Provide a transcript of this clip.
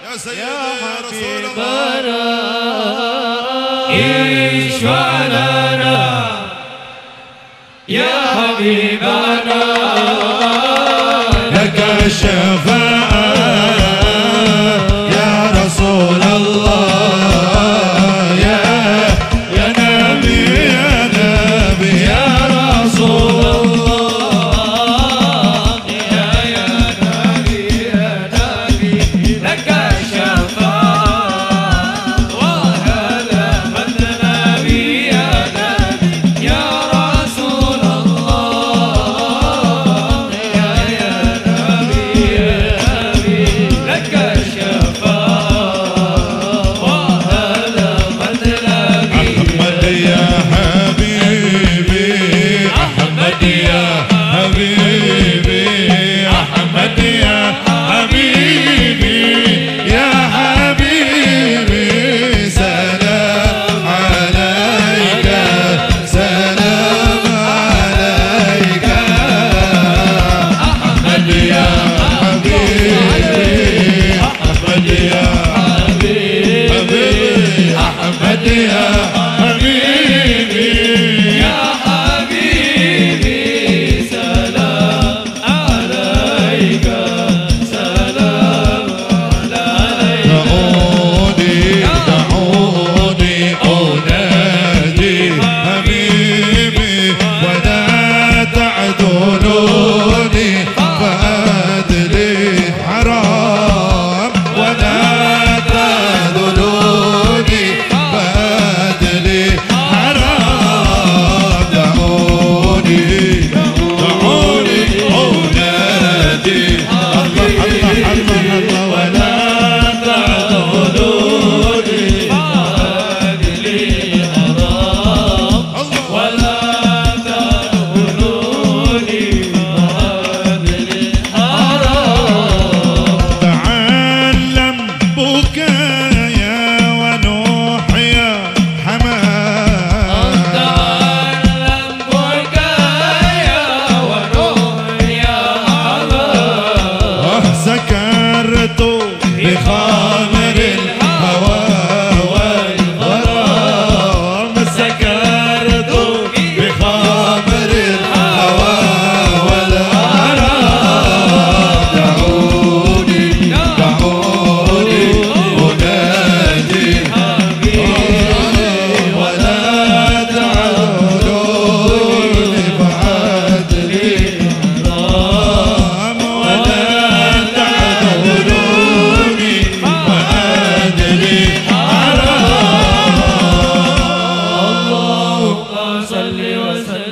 يا سيدي يا رسول الله اشفع لنا يا حبيبنا لك الشفاعة يا رسول الله يا نبي يا نبي يا رسول الله يا نبي يا نبي لك الشفاعة وهذا مطلبي يا نبي يا رسول الله يا نبي يا نبي لك الشفاعة وهذا مطلبي أحمد يا حبيبي أحمد يا حبيبي أحمد يا حبيبي يا حبيبي سلام عليك سلام عليك أحمد يا حبيبي أحمد يا حبيبي أحمد يا حبيبي يا حبيبي سلام عليك سلام عليك دعوني أنادي حبيبي ولا تعذلوني فأدري حرام ولا تعذلوني فأدري حرام دعوني أنادي الله ولا تعذلوني فأدلي حرام ولا تأكلوني فأدلي حرام تعلم بكايا ونحيا حمام تعلم بكايا ونحيا حمام سكرت بخمر الهوى والغرام سكرت بخمر الهوى والغرام دعوني أنادي ولا تعذلوني فأدري حرام ولا تعذلوني فأدري حرام اللهم صل وسلم